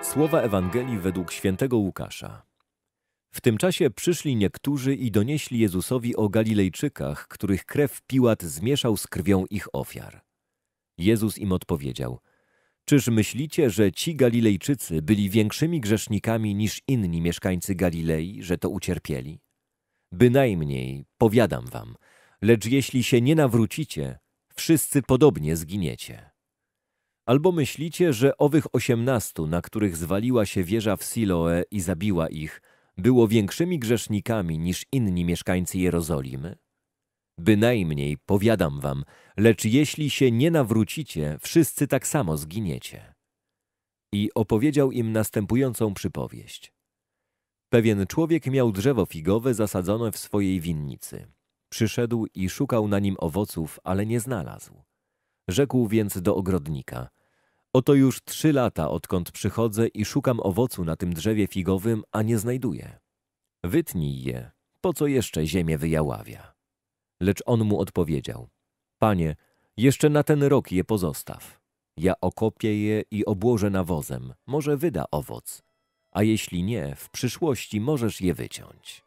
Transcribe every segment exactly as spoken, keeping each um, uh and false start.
Słowa Ewangelii według świętego Łukasza. W tym czasie przyszli niektórzy i donieśli Jezusowi o Galilejczykach, których krew Piłat zmieszał z krwią ich ofiar. Jezus im odpowiedział: czyż myślicie, że ci Galilejczycy byli większymi grzesznikami niż inni mieszkańcy Galilei, że to ucierpieli? Bynajmniej, powiadam wam, lecz jeśli się nie nawrócicie, wszyscy podobnie zginiecie. Albo myślicie, że owych osiemnastu, na których zwaliła się wieża w Siloe i zabiła ich, było większymi grzesznikami niż inni mieszkańcy Jerozolimy? Bynajmniej, powiadam wam, lecz jeśli się nie nawrócicie, wszyscy tak samo zginiecie. I opowiedział im następującą przypowieść. Pewien człowiek miał drzewo figowe zasadzone w swojej winnicy. Przyszedł i szukał na nim owoców, ale nie znalazł. Rzekł więc do ogrodnika: oto już trzy lata, odkąd przychodzę i szukam owocu na tym drzewie figowym, a nie znajduję. Wytnij je, po co jeszcze ziemię wyjaławia? Lecz on mu odpowiedział: Panie, jeszcze na ten rok je pozostaw. Ja okopię je i obłożę nawozem, może wyda owoc, a jeśli nie, w przyszłości możesz je wyciąć.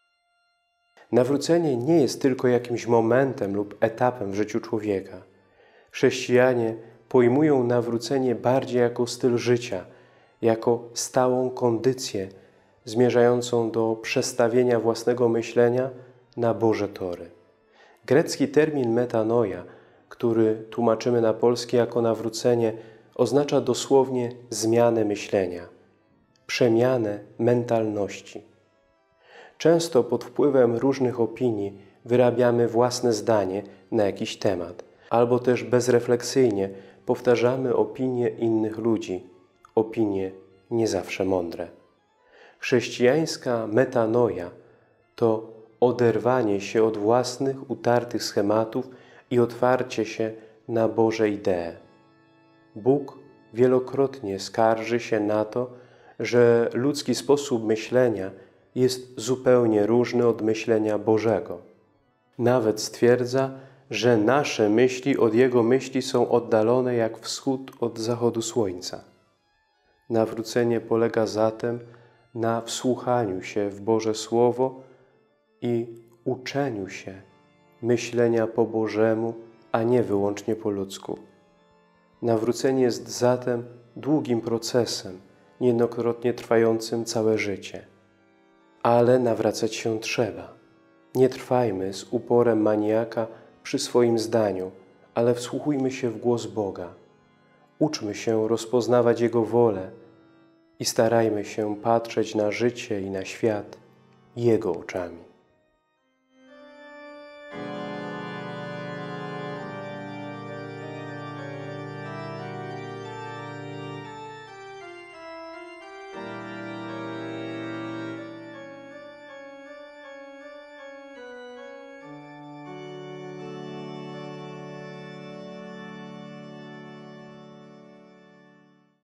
Nawrócenie nie jest tylko jakimś momentem lub etapem w życiu człowieka. Chrześcijanie pojmują nawrócenie bardziej jako styl życia, jako stałą kondycję zmierzającą do przestawienia własnego myślenia na Boże tory. Grecki termin metanoia, który tłumaczymy na polski jako nawrócenie, oznacza dosłownie zmianę myślenia, przemianę mentalności. Często pod wpływem różnych opinii wyrabiamy własne zdanie na jakiś temat, albo też bezrefleksyjnie powtarzamy opinie innych ludzi, opinie nie zawsze mądre. Chrześcijańska metanoia to oderwanie się od własnych utartych schematów i otwarcie się na Boże idee. Bóg wielokrotnie skarży się na to, że ludzki sposób myślenia jest zupełnie różny od myślenia Bożego. Nawet stwierdza, że nasze myśli od Jego myśli są oddalone jak wschód od zachodu słońca. Nawrócenie polega zatem na wsłuchaniu się w Boże Słowo i uczeniu się myślenia po Bożemu, a nie wyłącznie po ludzku. Nawrócenie jest zatem długim procesem, niejednokrotnie trwającym całe życie. Ale nawracać się trzeba. Nie trwajmy z uporem maniaka przy swoim zdaniu, ale wsłuchujmy się w głos Boga. Uczmy się rozpoznawać Jego wolę i starajmy się patrzeć na życie i na świat Jego oczami.